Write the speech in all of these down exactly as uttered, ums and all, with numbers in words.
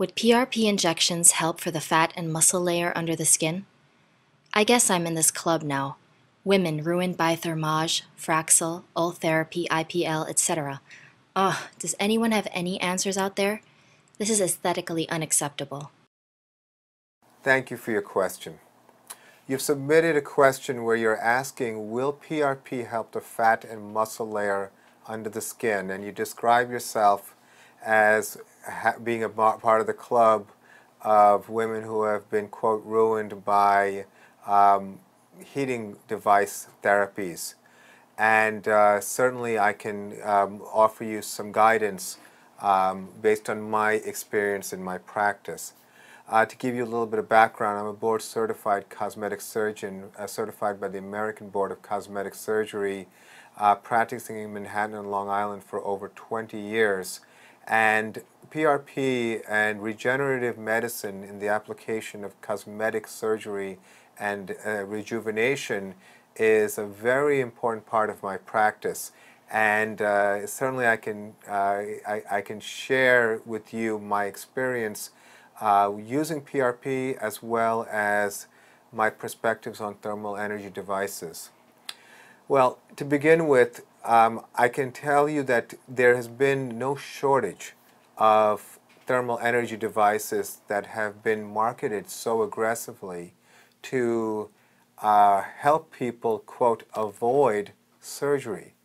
Would P R P injections help for the fat and muscle layer under the skin? I guess I'm in this club now. Women ruined by Thermage, Fraxel, Ultherapy, I P L, et cetera. Ugh, does anyone have any answers out there? This is aesthetically unacceptable. Thank you for your question. You've submitted a question where you're asking, will P R P help the fat and muscle layer under the skin? And you describe yourself as ha being a part of the club of women who have been, quote, ruined by um, heating device therapies. And uh, certainly I can um, offer you some guidance um, based on my experience in my practice. Uh, to give you a little bit of background, I'm a board-certified cosmetic surgeon, uh, certified by the American Board of Cosmetic Surgery, uh, practicing in Manhattan and Long Island for over twenty years. And P R P and regenerative medicine in the application of cosmetic surgery and uh, rejuvenation is a very important part of my practice. And uh, certainly I can, uh, I, I can share with you my experience Uh, using P R P as well as my perspectives on thermal energy devices. Well, to begin with, um, I can tell you that there has been no shortage of thermal energy devices that have been marketed so aggressively to uh, help people, quote, avoid surgery.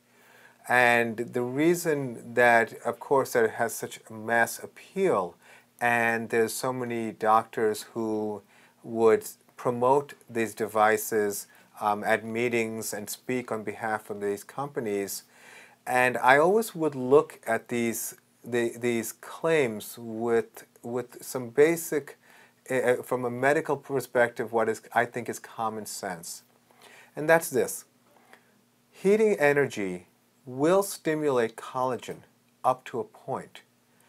And the reason that, of course, that it has such a mass appeal, and there's so many doctors who would promote these devices um, at meetings and speak on behalf of these companies. And I always would look at these the, these claims with with some basic, uh, from a medical perspective, what is I think is common sense, and that's this: heating energy will stimulate collagen up to a point.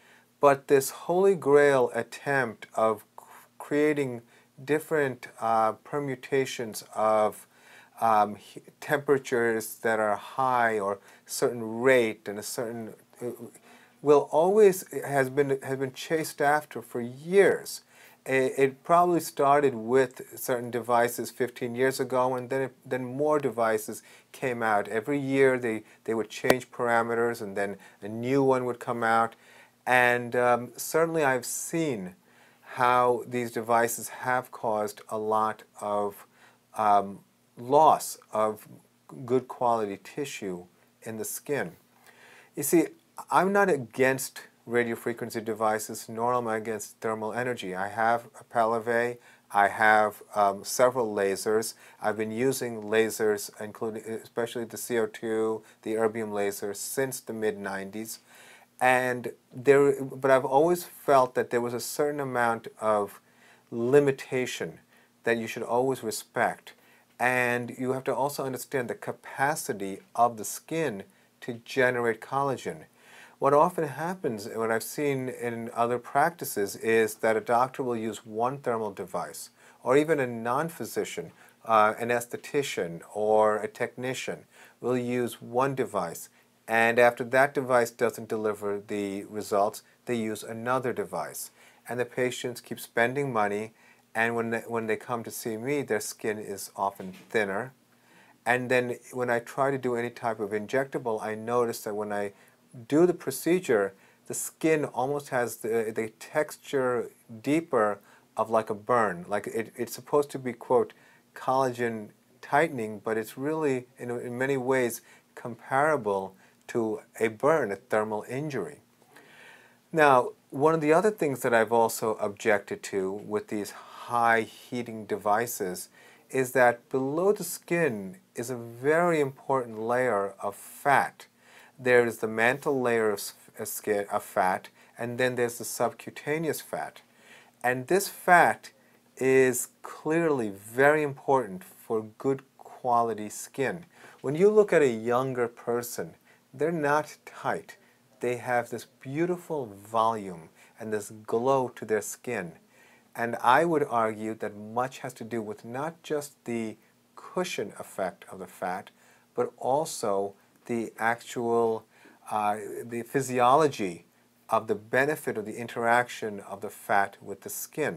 But this holy grail attempt of creating different uh, permutations of um, temperatures that are high or certain rate and a certain uh, will always has been has been chased after for years. It, it probably started with certain devices fifteen years ago, and then it, then more devices came out. Every year they they would change parameters, and then a new one would come out. And um, certainly I've seen how these devices have caused a lot of um, loss of good quality tissue in the skin. You see, I'm not against radiofrequency devices, nor am I against thermal energy. I have a Platelet-Rich, I have um, several lasers. I've been using lasers, including especially the C O two, the erbium laser, since the mid nineties. And there, but I've always felt that there was a certain amount of limitation that you should always respect. And you have to also understand the capacity of the skin to generate collagen. What often happens, what I've seen in other practices, is that a doctor will use one thermal device, or even a non-physician, uh, an esthetician or a technician will use one device. And after that device doesn't deliver the results, they use another device. And the patients keep spending money, and when they, when they come to see me, their skin is often thinner. And then when I try to do any type of injectable, I notice that when I do the procedure, the skin almost has the, the texture deeper of like a burn. Like it, it's supposed to be, quote, collagen tightening, but it's really, in, in many ways, comparable to a burn, a thermal injury. Now, one of the other things that I've also objected to with these high heating devices is that below the skin is a very important layer of fat. There is the mantle layer of skin of fat, and then there's the subcutaneous fat. And this fat is clearly very important for good quality skin. When you look at a younger person, they're not tight. They have this beautiful volume and this glow to their skin. And I would argue that much has to do with not just the cushion effect of the fat, but also the actual, uh, the physiology of the benefit of the interaction of the fat with the skin.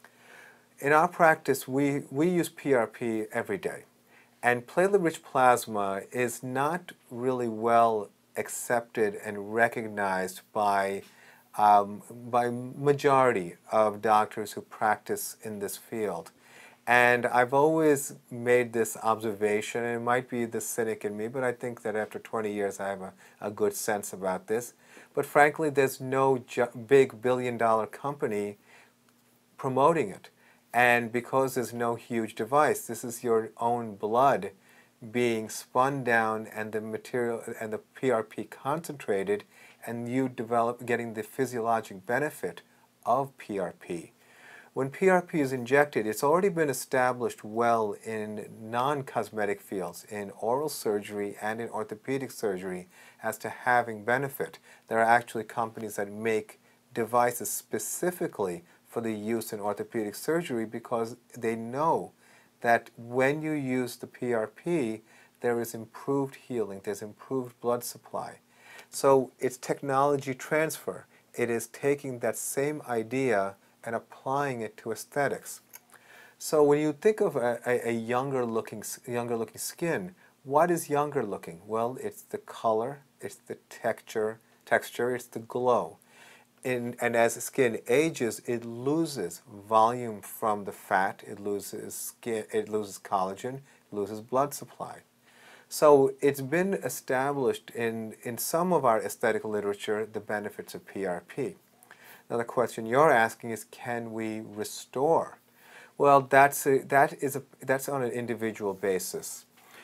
In our practice, we, we use P R P every day. And platelet-rich plasma is not really well accepted and recognized by, um, by majority of doctors who practice in this field. And I've always made this observation, and it might be the cynic in me, but I think that after twenty years I have a, a good sense about this. But frankly, there's no big billion-dollar company promoting it. And because there's no huge device, this is your own blood being spun down and the material and the P R P concentrated, and you develop getting the physiologic benefit of P R P. When P R P is injected, it's already been established well in non-cosmetic fields, in oral surgery and in orthopedic surgery, as to having benefit. There are actually companies that make devices specifically for the use in orthopedic surgery because they know that when you use the P R P, there is improved healing, there's improved blood supply. So it's technology transfer. It is taking that same idea and applying it to aesthetics. So when you think of a, a, a younger looking, younger looking skin, what is younger looking? Well, it's the color, it's the texture, texture, it's the glow. In, and as the skin ages, it loses volume from the fat, it loses skin, it loses collagen, it loses blood supply. So it's been established in, in some of our aesthetic literature the benefits of P R P. Now the question you're asking is, can we restore? Well, that's, a, that is a, that's on an individual basis.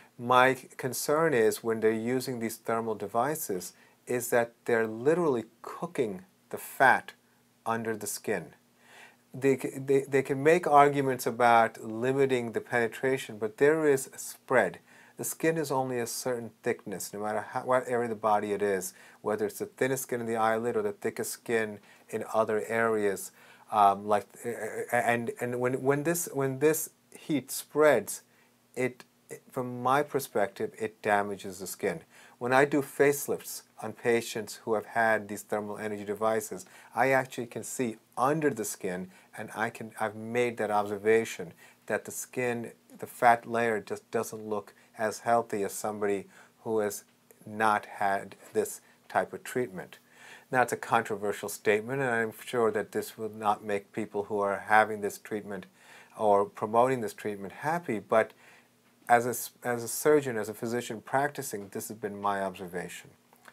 My concern is when they're using these thermal devices is that they're literally cooking the fat under the skin. They, they, they can make arguments about limiting the penetration, but there is a spread. The skin is only a certain thickness, no matter how, what area of the body it is, whether it's the thinnest skin in the eyelid or the thickest skin in other areas. Um, like, and and when, when, this, when this heat spreads, it, it, from my perspective, it damages the skin. When I do facelifts on patients who have had these thermal energy devices, I actually can see under the skin, and I can, I've made that observation that the skin, the fat layer just doesn't look as healthy as somebody who has not had this type of treatment. Now, it's a controversial statement, and I'm sure that this will not make people who are having this treatment or promoting this treatment happy, but as a, as a surgeon, as a physician practicing, this has been my observation.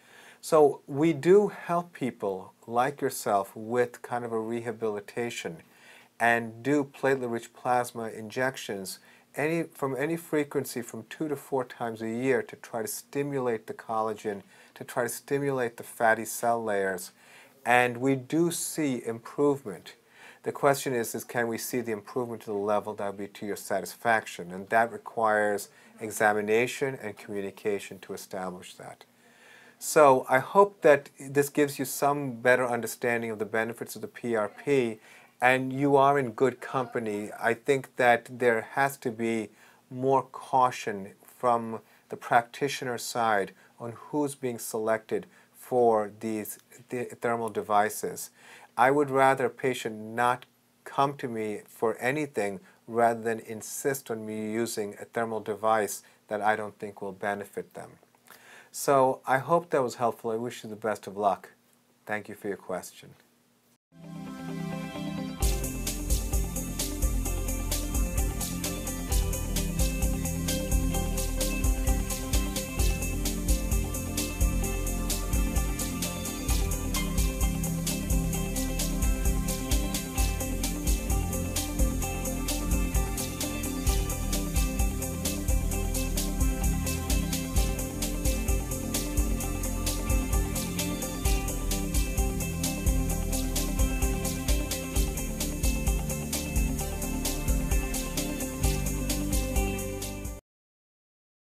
So we do help people like yourself with kind of a rehabilitation and do platelet-rich plasma injections any, from any frequency from two to four times a year to try to stimulate the collagen, to try to stimulate the fatty cell layers. And we do see improvement. The question is, is can we see the improvement to the level that would be to your satisfaction? And that requires examination and communication to establish that. So I hope that this gives you some better understanding of the benefits of the P R P, and you are in good company. I think that there has to be more caution from the practitioner side on who's being selected for these th thermal devices. I would rather a patient not come to me for anything rather than insist on me using a thermal device that I don't think will benefit them. So I hope that was helpful. I wish you the best of luck. Thank you for your question.